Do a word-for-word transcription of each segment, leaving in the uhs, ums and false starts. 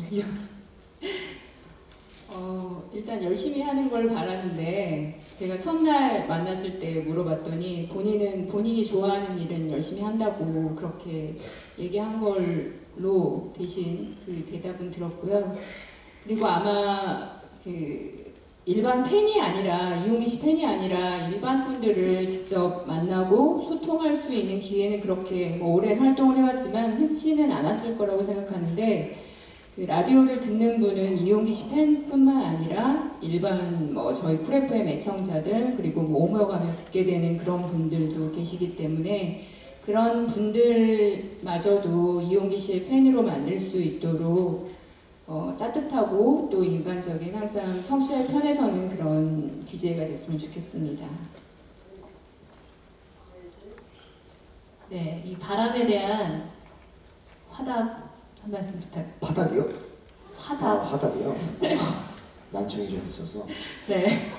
어, 일단 열심히 하는 걸 바라는데 제가 첫날 만났을 때 물어봤더니 본인은 본인이 좋아하는 일은 열심히 한다고 그렇게 얘기한 걸로 대신 그 대답은 들었고요. 그리고 아마 그 일반 팬이 아니라 이용기 씨 팬이 아니라 일반 분들을 직접 만나고 소통할 수 있는 기회는 그렇게 뭐 오랜 활동을 해왔지만 흔치는 않았을 거라고 생각하는데 그 라디오를 듣는 분은 이용기 씨 팬뿐만 아니라 일반 뭐 저희 쿨 에프엠 애청자들 그리고 뭐 오며가며 듣게 되는 그런 분들도 계시기 때문에 그런 분들마저도 이용기 씨의 팬으로 만들 수 있도록 어, 따뜻하고 또 인간적인 항상 청취자의 편에서는 그런 디제이가 됐으면 좋겠습니다. 네, 이 바람에 대한 화답 한 말씀 부탁. 화답이요? 화답. 아, 화답이요? 난청이 좀 있어서. 네.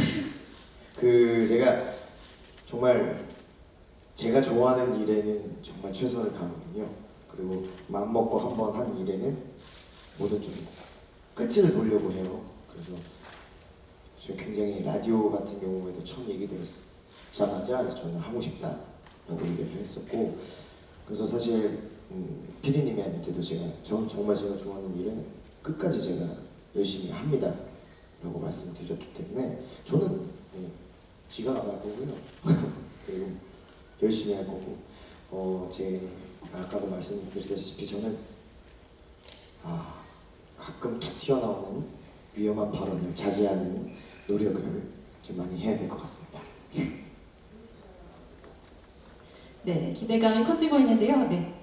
그 제가 정말 제가 좋아하는 일에는 정말 최선을 다하거든요. 그리고 마음 먹고 한번 한 일에는 뭐든 좀 끝을 보려고 해요. 그래서 저 굉장히 라디오 같은 경우에도 처음 얘기 들었자마자 저는 하고 싶다라고 얘기를 했었고, 그래서 사실 음, 피디님한테도 제가 전 정말 제가 좋아하는 일은 끝까지 제가 열심히 합니다 라고 말씀드렸기 때문에 저는 음, 지각 안 할 거고요. 그리고 열심히 할 거고, 어, 제 아까도 말씀드렸다시피 저는 아, 가끔 툭 튀어나오는 위험한 발언을 자제하는 노력을 좀 많이 해야 될 것 같습니다. 네, 기대감이 커지고 있는데요. 네.